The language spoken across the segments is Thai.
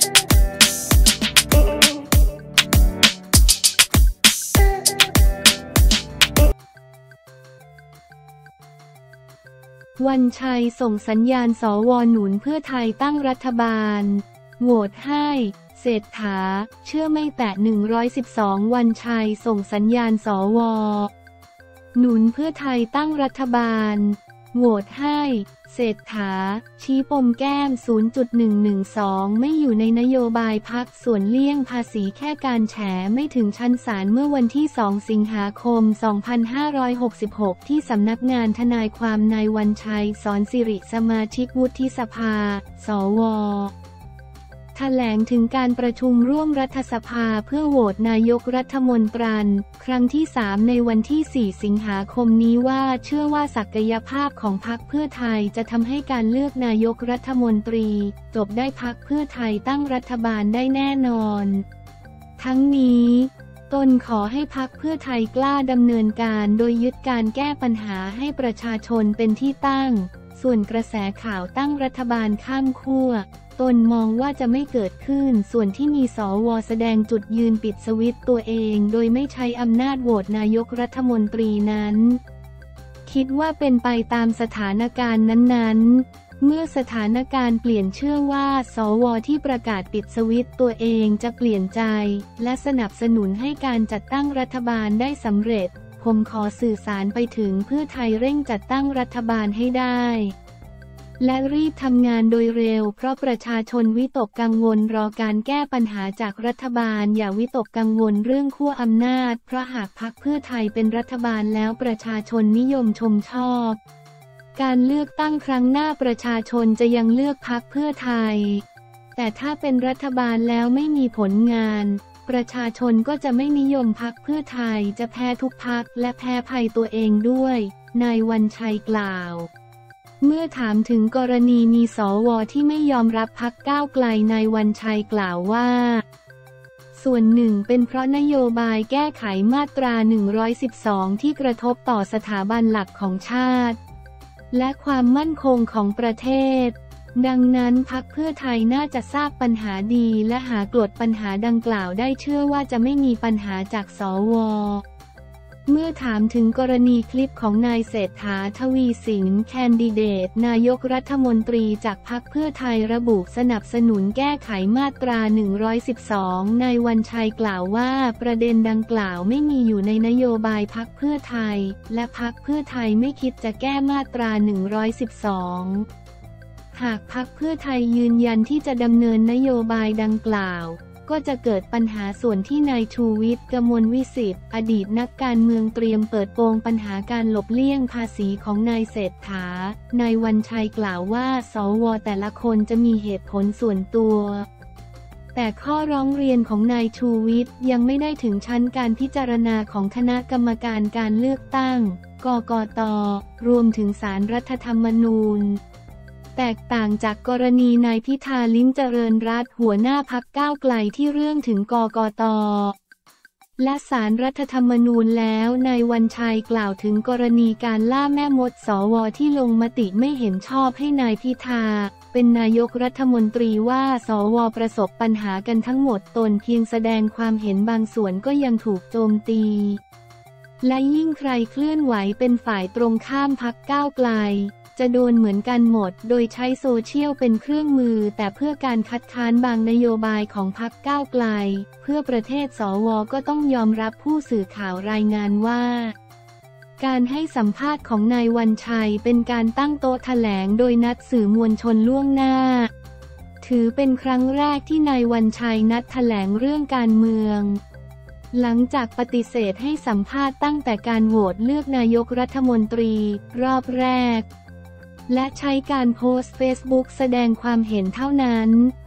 วันชัยส่งสัญญาณสว.หนุนเพื่อไทยตั้งรัฐบาลโหวตให้เศรษฐาเชื่อไม่แตะ112วันชัยส่งสัญญาณสว.หนุนเพื่อไทยตั้งรัฐบาลโหวตให้เศรษฐาชี้ปมแก้ม 0.112 ไม่อยู่ในนโยบายพรรคส่วนเลี่ยงภาษีแค่การแฉไม่ถึงชั้นศาลเมื่อวันที่ 2 สิงหาคม 2566 ที่สำนักงานทนายความนายวันชัยสอนสิริสมาชิกวุฒิสภา สว.แถลงถึงการประชุมร่วมรัฐสภาเพื่อโหวตนายกรัฐมนตรีครั้งที่ 3 ในวันที่ 4 สิงหาคมนี้ว่าเชื่อว่าศักยภาพของพรรคเพื่อไทยจะทำให้การเลือกนายกรัฐมนตรีจบได้พรรคเพื่อไทยตั้งรัฐบาลได้แน่นอนทั้งนี้ตนขอให้พรรคเพื่อไทยกล้าดำเนินการโดยยึดการแก้ปัญหาให้ประชาชนเป็นที่ตั้งส่วนกระแสข่าวตั้งรัฐบาลข้ามขั้วตนมองว่าจะไม่เกิดขึ้นส่วนที่มีสว.แสดงจุดยืนปิดสวิตช์ตัวเองโดยไม่ใช้อำนาจโหวตนายกรัฐมนตรีนั้นคิดว่าเป็นไปตามสถานการณ์นั้นๆเมื่อสถานการณ์เปลี่ยนเชื่อว่าสว.ที่ประกาศปิดสวิตช์ตัวเองจะเปลี่ยนใจและสนับสนุนให้การจัดตั้งรัฐบาลได้สำเร็จผมขอสื่อสารไปถึงเพื่อไทยเร่งจัดตั้งรัฐบาลให้ได้และรีบทำงานโดยเร็วเพราะประชาชนวิตกกังวลรอการแก้ปัญหาจากรัฐบาลอย่าวิตกกังวลเรื่องขั้วอำนาจเพราะหากพรรคเพื่อไทยเป็นรัฐบาลแล้วประชาชนนิยมชมชอบการเลือกตั้งครั้งหน้าประชาชนจะยังเลือกพรรคเพื่อไทยแต่ถ้าเป็นรัฐบาลแล้วไม่มีผลงานประชาชนก็จะไม่นิยมพรรคเพื่อไทยจะแพ้ทุกพรรคและแพ้ภัยตัวเองด้วยนายวันชัยกล่าวเมื่อถามถึงกรณีมีสว.ที่ไม่ยอมรับพรรคก้าวไกลนายวันชัยกล่าวว่าส่วนหนึ่งเป็นเพราะนโยบายแก้ไขมาตรา112ที่กระทบต่อสถาบันหลักของชาติและความมั่นคงของประเทศดังนั้นพรรคเพื่อไทยน่าจะทราบปัญหาดีและหากลดปัญหาดังกล่าวได้เชื่อว่าจะไม่มีปัญหาจากสว.เมื่อถามถึงกรณีคลิปของนายเศรษฐาทวีสินแคนดิเดตนายกรัฐมนตรีจากพรรคเพื่อไทยระบุสนับสนุนแก้ไขมาตรา112นายวันชัยกล่าวว่าประเด็นดังกล่าวไม่มีอยู่ในนโยบายพรรคเพื่อไทยและพรรคเพื่อไทยไม่คิดจะแก้มาตรา112หากพรรคเพื่อไทยยืนยันที่จะดำเนินนโยบายดังกล่าวก็จะเกิดปัญหาส่วนที่นายชูวิทย์ กมลวิสิทธิ์อดีตนักการเมืองเตรียมเปิดโปงปัญหาการหลบเลี่ยงภาษีของนายเศรษฐานายวันชัยกล่าวว่าสว.แต่ละคนจะมีเหตุผลส่วนตัวแต่ข้อร้องเรียนของนายชูวิทย์ยังไม่ได้ถึงชั้นการพิจารณาของคณะกรรมการการเลือกตั้งกกต.รวมถึงศาลรัฐธรรมนูญแตกต่างจากกรณีนายพิธาลิ้มเจริญรัตน์หัวหน้าพรรคก้าวไกลที่เรื่องถึงกกต.และศาลรัฐธรรมนูญแล้วนายวันชัยกล่าวถึงกรณีการล่าแม่มดสว.ที่ลงมติไม่เห็นชอบให้นายพิธาเป็นนายกรัฐมนตรีว่าสว.ประสบปัญหากันทั้งหมดตนเพียงแสดงความเห็นบางส่วนก็ยังถูกโจมตีและยิ่งใครเคลื่อนไหวเป็นฝ่ายตรงข้ามพรรคก้าวไกลจะโดนเหมือนกันหมดโดยใช้โซเชียลเป็นเครื่องมือแต่เพื่อการคัดค้านบางนโยบายของพรรคก้าวไกลเพื่อประเทศสว.ก็ต้องยอมรับผู้สื่อข่าวรายงานว่าการให้สัมภาษณ์ของนายวันชัยเป็นการตั้งโต๊ะแถลงโดยนัดสื่อมวลชนล่วงหน้าถือเป็นครั้งแรกที่นายวันชัยนัดแถลงเรื่องการเมืองหลังจากปฏิเสธให้สัมภาษณ์ตั้งแต่การโหวตเลือกนายกรัฐมนตรีรอบแรกและใช้การโพสต์เฟซบุ๊กแสดงความเห็นเท่านั้น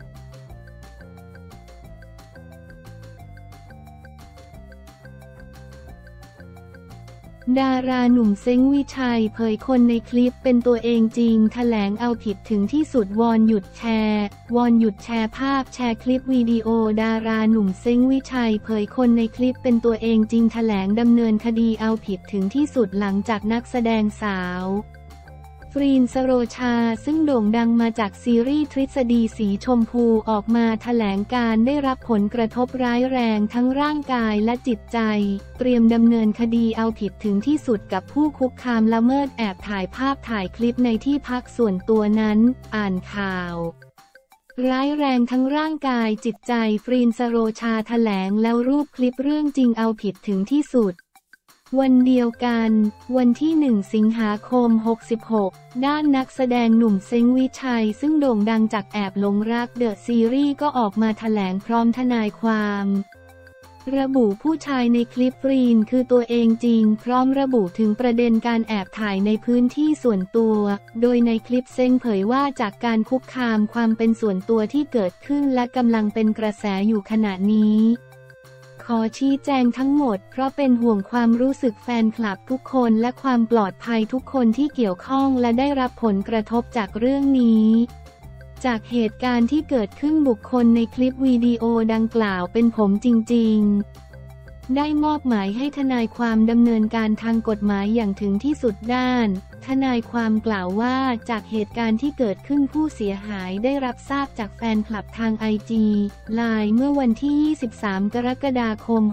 ดาราหนุ่มเซ้งวิชัยเผยคนในคลิปเป็นตัวเองจริงแถลงเอาผิดถึงที่สุดวอนหยุดแชร์ภาพแชร์คลิปวิดีโอดาราหนุ่มเซ้งวิชัยเผยคนในคลิปเป็นตัวเองจริงแถลงดำเนินคดีเอาผิดถึงที่สุดหลังจากนักแสดงสาวฟรีน สโรชาซึ่งโด่งดังมาจากซีรีส์ทฤษฎีสีชมพูออกมาแถลงการได้รับผลกระทบร้ายแรงทั้งร่างกายและจิตใจเตรียมดำเนินคดีเอาผิดถึงที่สุดกับผู้คุกคามละเมิดแอบถ่ายภาพถ่ายคลิปในที่พักส่วนตัวนั้นอ่านข่าวร้ายแรงทั้งร่างกายจิตใจฟรีน สโรชาแถลงแล้วรูปคลิปเรื่องจริงเอาผิดถึงที่สุดวันเดียวกันวันที่ 1 สิงหาคม 66 ด้านนักแสดงหนุ่มเซ้งวิชัยซึ่งโด่งดังจากแอบหลงรักเดอะซีรีส์ก็ออกมาแถลงพร้อมทนายความระบุผู้ชายในคลิปฟรีนคือตัวเองจริงพร้อมระบุถึงประเด็นการแอบถ่ายในพื้นที่ส่วนตัวโดยในคลิปเซ้งเผยว่าจากการคุกคามความเป็นส่วนตัวที่เกิดขึ้นและกำลังเป็นกระแสอยู่ขณะนี้ขอชี้แจงทั้งหมดเพราะเป็นห่วงความรู้สึกแฟนคลับทุกคนและความปลอดภัยทุกคนที่เกี่ยวข้องและได้รับผลกระทบจากเรื่องนี้จากเหตุการณ์ที่เกิดขึ้นบุคคลในคลิปวิดีโอดังกล่าวเป็นผมจริงๆได้มอบหมายให้ทนายความดำเนินการทางกฎหมายอย่างถึงที่สุดด้านทนายความกล่าวว่าจากเหตุการณ์ที่เกิดขึ้นผู้เสียหายได้รับทราบจากแฟนคลับทาง IG ไลน์เมื่อวันที่ 23 กรกฎาคม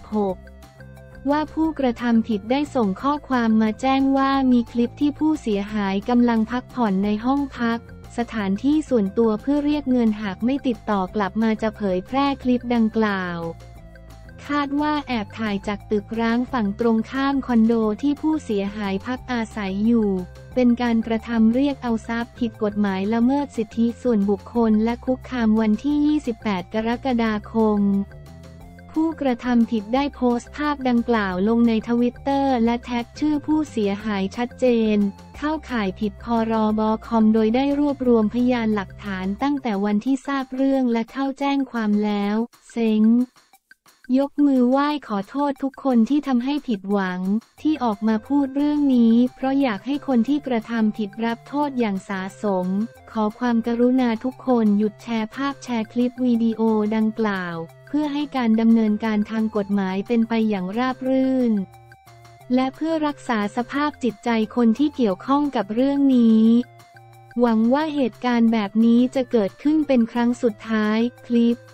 66 ว่าผู้กระทำผิดได้ส่งข้อความมาแจ้งว่ามีคลิปที่ผู้เสียหายกำลังพักผ่อนในห้องพักสถานที่ส่วนตัวเพื่อเรียกเงินหากไม่ติดต่อกลับมาจะเผยแพร่คลิปดังกล่าวคาดว่าแอบถ่ายจากตึกร้างฝั่งตรงข้ามคอนโดที่ผู้เสียหายพักอาศัยอยู่เป็นการกระทำเรียกเอาทรัพย์ผิดกฎหมายละเมิดสิทธิส่วนบุคคลและคุกคามวันที่ 28 กรกฎาคมผู้กระทำผิดได้โพสต์ภาพดังกล่าวลงในทวิตเตอร์และแท็กชื่อผู้เสียหายชัดเจนเข้าข่ายผิดพรบคอมโดยได้รวบรวมพยานหลักฐานตั้งแต่วันที่ทราบเรื่องและเข้าแจ้งความแล้วเซ้งยกมือไหว้ขอโทษทุกคนที่ทำให้ผิดหวังที่ออกมาพูดเรื่องนี้เพราะอยากให้คนที่กระทำผิดรับโทษอย่างสาสมขอความกรุณาทุกคนหยุดแชร์ภาพแชร์คลิปวิดีโอดังกล่าวเพื่อให้การดำเนินการทางกฎหมายเป็นไปอย่างราบรื่นและเพื่อรักษาสภาพจิตใจคนที่เกี่ยวข้องกับเรื่องนี้หวังว่าเหตุการณ์แบบนี้จะเกิดขึ้นเป็นครั้งสุดท้ายคลิป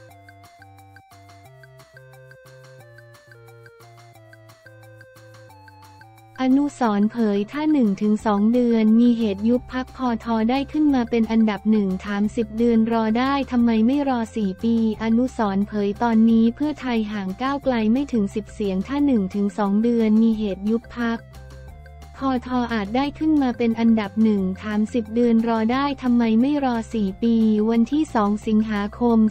อนุสรณ์เผยถ้า 1-2 เดือนมีเหตุยุบพรรคพท.ได้ขึ้นมาเป็นอันดับ1ถาม10 เดือนรอได้ทำไมไม่รอ4 ปีอนุสรณ์เผยตอนนี้เพื่อไทยห่างก้าวไกลไม่ถึง10 เสียงถ้า 1-2 เดือนมีเหตุยุบพรรคพท.อาจได้ขึ้นมาเป็นอันดับ1ถาม10 เดือนรอได้ทำไมไม่รอ4 ปีวันที่ 2 สิงหาคม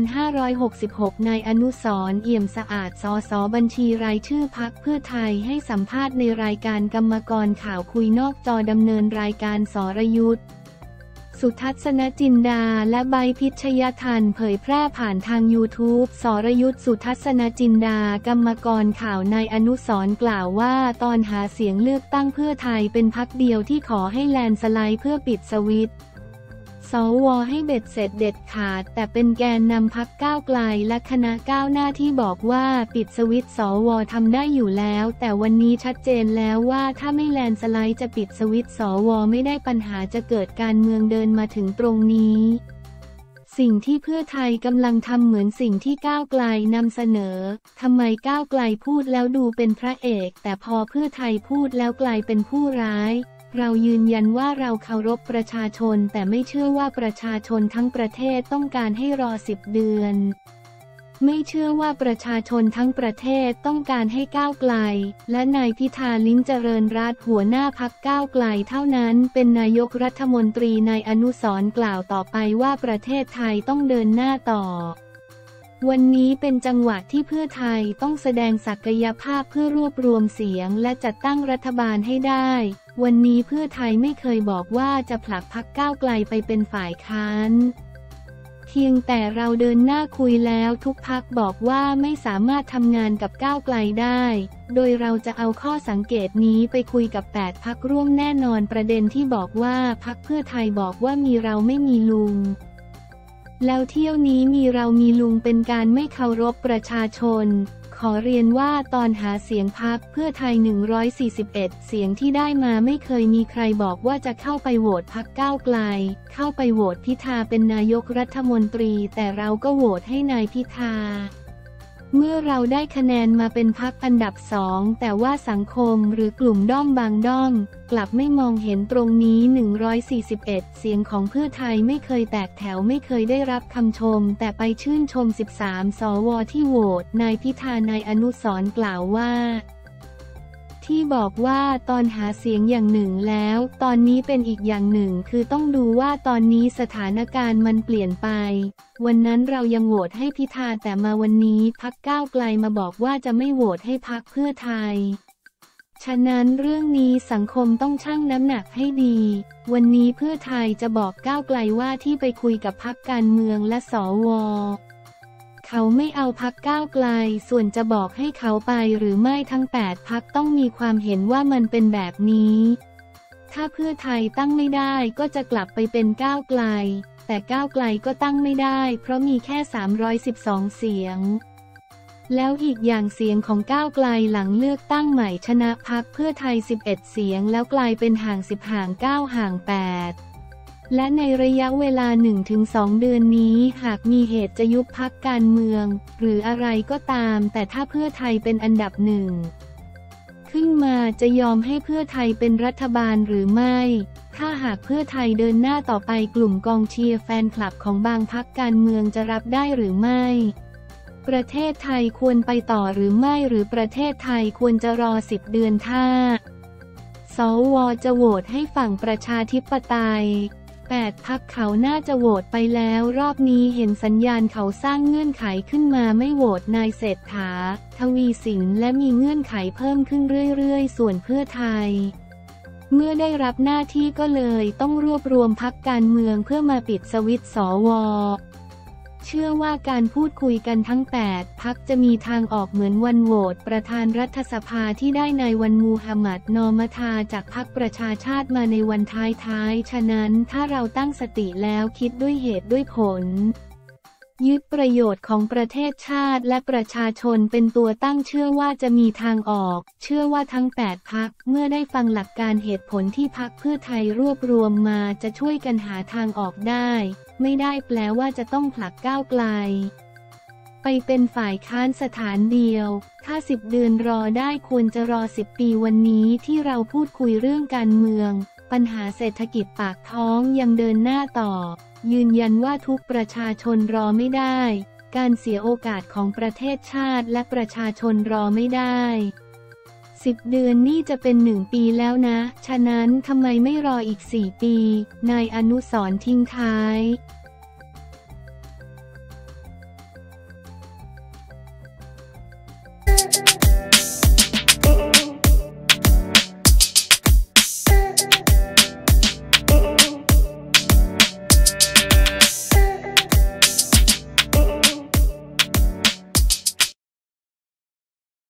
2566 นายอนุสรณ์เอี่ยมสะอาดสสบัญชีรายชื่อพรรคเพื่อไทยให้สัมภาษณ์ในรายการกรรมกรข่าวคุยนอกจอดำเนินรายการสรยุทธสุทัศนจินดาและใบพิชยทันเผยแพร่ผ่านทาง YouTube สรยุทธสุทัศนจินดากรรมกรข่าวนายอนุสรณ์กล่าวว่าตอนหาเสียงเลือกตั้งเพื่อไทยเป็นพรรคเดียวที่ขอให้แลนด์สไลด์เพื่อปิดสวิตช์สว.ให้เบ็ดเสร็จเด็ดขาดแต่เป็นแกนนำพรรคก้าวไกลและคณะก้าวหน้าที่บอกว่าปิดสวิตช์สว.ทำได้อยู่แล้วแต่วันนี้ชัดเจนแล้วว่าถ้าไม่แลนด์สไลด์จะปิดสวิตช์สว.ไม่ได้ปัญหาจะเกิดการเมืองเดินมาถึงตรงนี้สิ่งที่เพื่อไทยกำลังทำเหมือนสิ่งที่ก้าวไกลนำเสนอทำไมก้าวไกลพูดแล้วดูเป็นพระเอกแต่พอเพื่อไทยพูดแล้วกลายเป็นผู้ร้ายเรายืนยันว่าเราเคารพประชาชนแต่ไม่เชื่อว่าประชาชนทั้งประเทศต้องการให้รอ10 เดือนไม่เชื่อว่าประชาชนทั้งประเทศต้องการให้ก้าวไกลและนายพิธาลิ้มเจริญรัตน์หัวหน้าพรรคก้าวไกลเท่านั้นเป็นนายกรัฐมนตรีนายอนุสรณ์กล่าวต่อไปว่าประเทศไทยต้องเดินหน้าต่อวันนี้เป็นจังหวะที่เพื่อไทยต้องแสดงศักยภาพเพื่อรวบรวมเสียงและจัดตั้งรัฐบาลให้ได้วันนี้เพื่อไทยไม่เคยบอกว่าจะผลักพรรคก้าวไกลไปเป็นฝ่ายค้านเพียงแต่เราเดินหน้าคุยแล้วทุกพรรคบอกว่าไม่สามารถทำงานกับก้าวไกลได้โดยเราจะเอาข้อสังเกตนี้ไปคุยกับ8 พรรคร่วมแน่นอนประเด็นที่บอกว่าพรรคเพื่อไทยบอกว่ามีเราไม่มีลุงแล้วเที่ยวนี้มีเรามีลุงเป็นการไม่เคารพประชาชนขขอเรียนว่าตอนหาเสียงพรรคเพื่อไทย141เสียงที่ได้มาไม่เคยมีใครบอกว่าจะเข้าไปโหวตพรรคก้าวไกลเข้าไปโหวตพิธาเป็นนายกรัฐมนตรีแต่เราก็โหวตให้นายพิธาเมื่อเราได้คะแนนมาเป็นพรรคอันดับ2แต่ว่าสังคมหรือกลุ่มด้อมบางด้อมกลับไม่มองเห็นตรงนี้141เสียงของเพื่อไทยไม่เคยแตกแถวไม่เคยได้รับคำชมแต่ไปชื่นชม13สวที่โหวตนายพิธานายอนุสรณ์กล่าวว่าที่บอกว่าตอนหาเสียงอย่างหนึ่งแล้วตอนนี้เป็นอีกอย่างหนึ่งคือต้องดูว่าตอนนี้สถานการณ์มันเปลี่ยนไปวันนั้นเรายังโหวตให้พิธาแต่มาวันนี้พรรคก้าวไกลมาบอกว่าจะไม่โหวตให้พรรคเพื่อไทยฉะนั้นเรื่องนี้สังคมต้องชั่งน้ำหนักให้ดีวันนี้เพื่อไทยจะบอกก้าวไกลว่าที่ไปคุยกับพรรคการเมืองและสวเขาไม่เอาพรรคก้าวไกลส่วนจะบอกให้เขาไปหรือไม่ทั้ง8พรรคต้องมีความเห็นว่ามันเป็นแบบนี้ถ้าเพื่อไทยตั้งไม่ได้ก็จะกลับไปเป็นก้าวไกลแต่ก้าวไกลก็ตั้งไม่ได้เพราะมีแค่312เสียงแล้วอีกอย่างเสียงของก้าวไกลหลังเลือกตั้งใหม่ชนะพรรคเพื่อไทย11เสียงแล้วกลายเป็นห่าง10ห่าง9ห่าง8และในระยะเวลา 1-2 เดือนนี้หากมีเหตุจะยุบพรรคการเมืองหรืออะไรก็ตามแต่ถ้าเพื่อไทยเป็นอันดับหนึ่งขึ้นมาจะยอมให้เพื่อไทยเป็นรัฐบาลหรือไม่ถ้าหากเพื่อไทยเดินหน้าต่อไปกลุ่มกองเชียร์แฟนคลับของบางพรรคการเมืองจะรับได้หรือไม่ประเทศไทยควรไปต่อหรือไม่หรือประเทศไทยควรจะรอ10 เดือนถ้าสวจะโหวตให้ฝั่งประชาธิปไตย8พรรคเขาน่าจะโหวตไปแล้วรอบนี้เห็นสัญญาณเขาสร้างเงื่อนไขขึ้นมาไม่โหวตนายเศรษฐาทวีสินและมีเงื่อนไขเพิ่มขึ้นเรื่อยๆส่วนเพื่อไทยเมื่อได้รับหน้าที่ก็เลยต้องรวบรวมพรรคการเมืองเพื่อมาปิดสวิตช์สวเชื่อว่าการพูดคุยกันทั้ง8พรรคจะมีทางออกเหมือนวันโหวตประธานรัฐสภาที่ได้นายวันมูฮัมหมัดนอมธาจากพรรคประชาชาติมาในวันท้ายๆฉะนั้นถ้าเราตั้งสติแล้วคิดด้วยเหตุด้วยผลยึดประโยชน์ของประเทศชาติและประชาชนเป็นตัวตั้งเชื่อว่าจะมีทางออกเชื่อว่าทั้ง8พรรคเมื่อได้ฟังหลักการเหตุผลที่พรรคเพื่อไทยรวบรวมมาจะช่วยกันหาทางออกได้ไม่ได้แปลว่าจะต้องผลักก้าวไกลไปเป็นฝ่ายค้านสถานเดียวถ้า10 เดือนรอได้ควรจะรอ10 ปีวันนี้ที่เราพูดคุยเรื่องการเมืองปัญหาเศรษฐกิจปากท้องยังเดินหน้าต่อยืนยันว่าทุกประชาชนรอไม่ได้การเสียโอกาสของประเทศชาติและประชาชนรอไม่ได้10 เดือนนี่จะเป็น1 ปีแล้วนะฉะนั้นทำไมไม่รออีก4 ปีนายอนุสรณ์ทิ้งท้าย